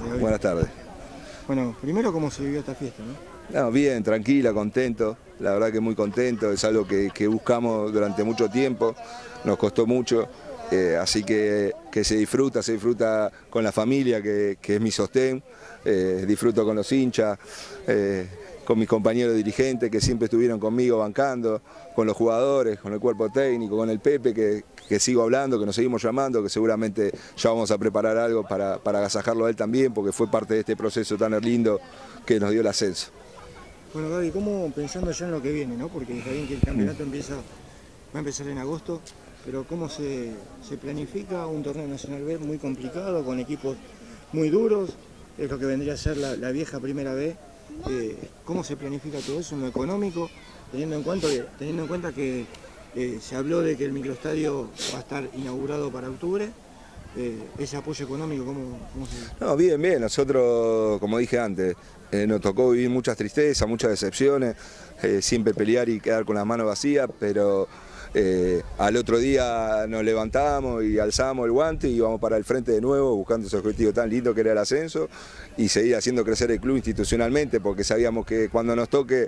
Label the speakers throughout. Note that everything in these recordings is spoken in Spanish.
Speaker 1: Gabriel.
Speaker 2: Buenas tardes.
Speaker 1: Bueno, primero, ¿cómo se vivió esta fiesta, no?
Speaker 2: No, bien, tranquila, contento, la verdad que muy contento, es algo que buscamos durante mucho tiempo, nos costó mucho, así que se disfruta con la familia, que es mi sostén, disfruto con los hinchas, con mis compañeros dirigentes que siempre estuvieron conmigo bancando, con los jugadores, con el cuerpo técnico, con el Pepe que sigo hablando, que nos seguimos llamando, que seguramente ya vamos a preparar algo para agasajarlo a él también, porque fue parte de este proceso tan lindo que nos dio el ascenso.
Speaker 1: Bueno, Gaby, ¿cómo pensando ya en lo que viene, no? Porque está bien que el campeonato va a empezar en agosto, pero ¿cómo se planifica un torneo nacional B muy complicado, con equipos muy duros? Es lo que vendría a ser la vieja primera B. ¿Cómo se planifica todo eso en lo económico, teniendo en cuenta que se habló de que el microestadio va a estar inaugurado para octubre? Ese apoyo económico, ¿cómo se...?
Speaker 2: No, bien, bien, nosotros, como dije antes, nos tocó vivir muchas tristezas, muchas decepciones, siempre pelear y quedar con las manos vacías, pero al otro día nos levantamos y alzamos el guante y vamos para el frente de nuevo buscando ese objetivo tan lindo que era el ascenso y seguir haciendo crecer el club institucionalmente, porque sabíamos que cuando nos toque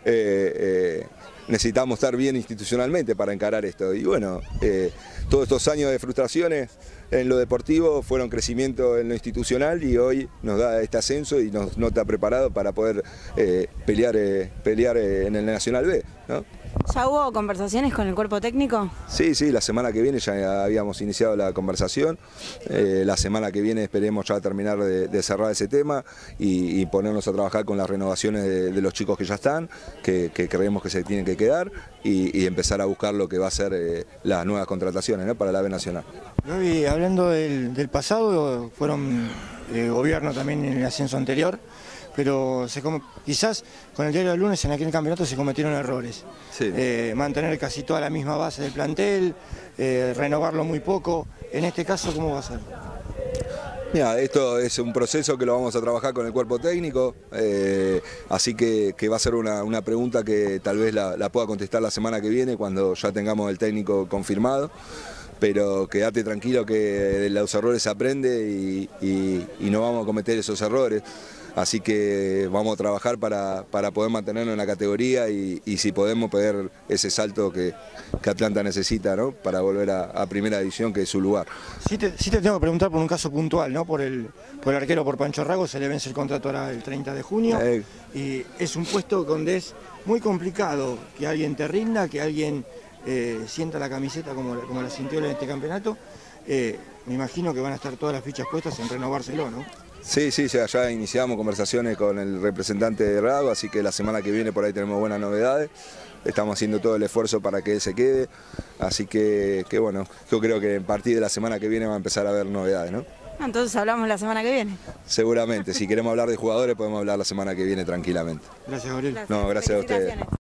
Speaker 2: necesitamos estar bien institucionalmente para encarar esto. Y bueno, todos estos años de frustraciones en lo deportivo fueron crecimiento en lo institucional y hoy nos da este ascenso y nos está preparado para poder pelear en el Nacional B, ¿no?
Speaker 3: ¿Ya hubo conversaciones con el cuerpo técnico?
Speaker 2: Sí, la semana que viene ya habíamos iniciado la conversación, la semana que viene esperemos ya terminar de cerrar ese tema y ponernos a trabajar con las renovaciones de los chicos que ya están, que creemos que se tienen que quedar y empezar a buscar lo que va a ser las nuevas contrataciones, ¿no?, para la B Nacional.
Speaker 1: Gaby, hablando del pasado, fueron gobierno también en el ascenso anterior, pero quizás con el diario del lunes en aquel campeonato se cometieron errores.
Speaker 2: Sí.
Speaker 1: Mantener casi toda la misma base del plantel, renovarlo muy poco. En este caso, ¿cómo va a ser?
Speaker 2: Mira, esto es un proceso que lo vamos a trabajar con el cuerpo técnico, así que va a ser una pregunta que tal vez la pueda contestar la semana que viene cuando ya tengamos el técnico confirmado. Pero quédate tranquilo que de los errores se aprende y no vamos a cometer esos errores. Así que vamos a trabajar para poder mantenernos en la categoría y si podemos poder ese salto que Atlanta necesita, ¿no?, para volver a primera división, que es su lugar.
Speaker 1: Sí te tengo que preguntar por un caso puntual, ¿no? Por el arquero, por Pancho Rago, se le vence el contrato ahora el 30 de junio y es un puesto donde es muy complicado que alguien te rinda, que alguien sienta la camiseta como la sintió en este campeonato. Me imagino que van a estar todas las fichas puestas en renovárselo, ¿no?
Speaker 2: Sí, ya iniciamos conversaciones con el representante de Rago, así que la semana que viene por ahí tenemos buenas novedades. Estamos haciendo todo el esfuerzo para que él se quede, así que bueno, yo creo que a partir de la semana que viene va a empezar a haber novedades, ¿no?
Speaker 3: Entonces hablamos la semana que viene.
Speaker 2: Seguramente, si queremos hablar de jugadores podemos hablar la semana que viene tranquilamente.
Speaker 1: Gracias, Gabriel.
Speaker 2: No, gracias a ustedes.